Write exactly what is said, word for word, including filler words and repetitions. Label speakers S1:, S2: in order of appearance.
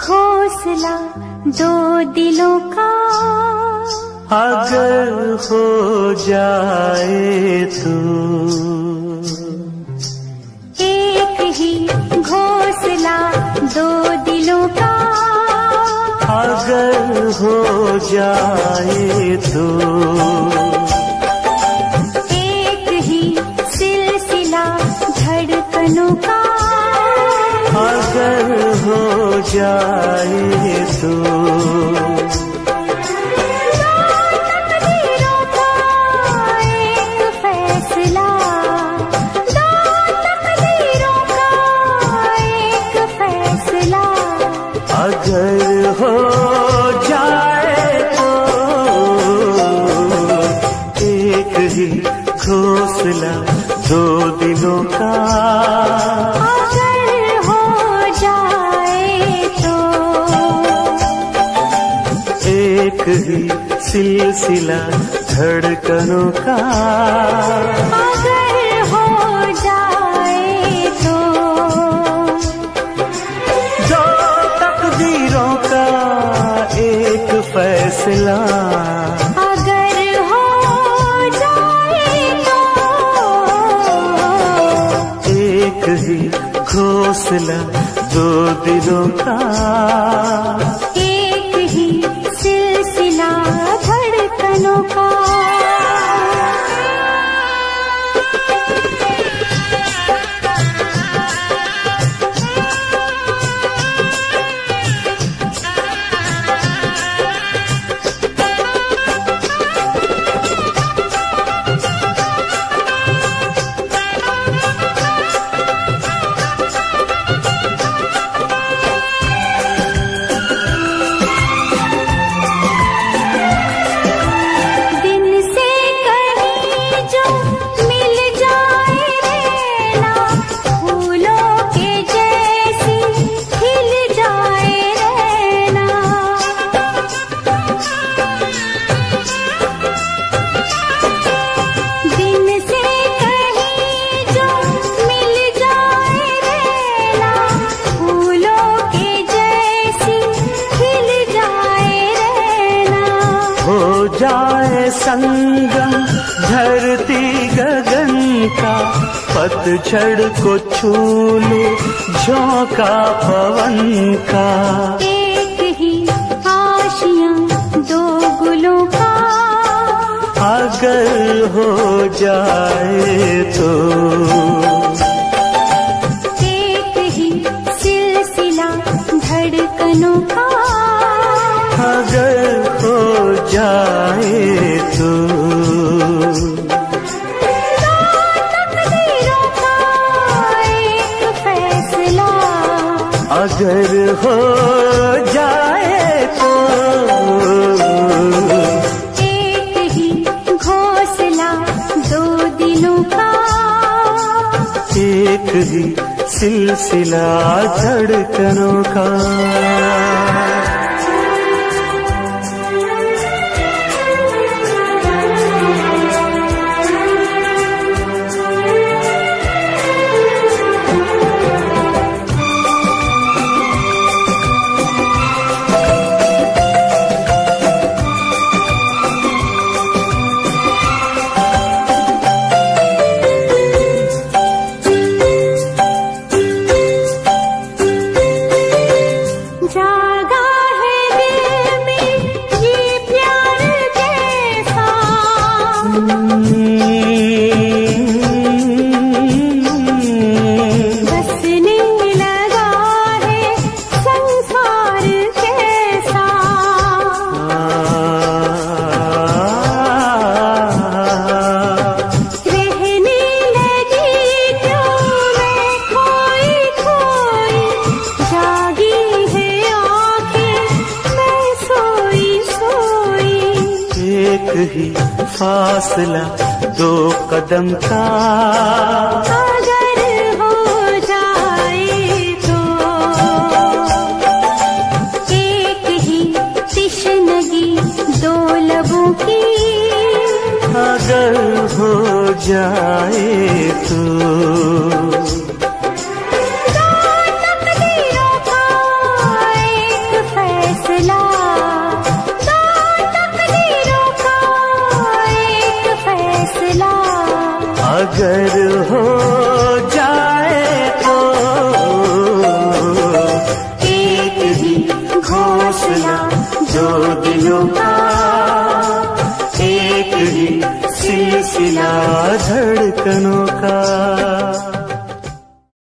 S1: घोंसला दो दिलों का
S2: अगर हो जाए तो,
S1: एक ही घोंसला दो दिलों का
S2: अगर हो जाए तो,
S1: एक ही सिलसिला धड़कनों का
S2: अगर हो जाए तो, अगर हो जाए तो, एक ही घोंसला दो दिलों का
S1: अगर हो जाए तो,
S2: एक ही सिलसिला धड़कनों का
S1: अगर हो जाए तो,
S2: दो तकदीरों का एक फैसला
S1: अगर हो जाए तो,
S2: एक ही घोंसला दो दिलों का
S1: एक ही सिलसिला धड़कनों का।
S2: जाए संगम धरती गगन का, पतझड़ को छू ले झोंका पवन का,
S1: एक ही आशियां दो गुलों का
S2: अगर हो जाए तो,
S1: एक ही सिलसिला धड़कनों का
S2: अगर हो जाए तो,
S1: दो तकदीरों का एक फैसला
S2: अगर हो जाए तो,
S1: एक ही घोंसला दो दिलों का
S2: एक ही सिलसिला धड़कनों का। ही फासला दो कदम का
S1: अगर हो जाए तो, एक ही तिश्नगी दो लबों की
S2: अगर हो जाए तो,
S1: दो तकदीरों का एक
S2: ही सिलसिला धड़कनों का।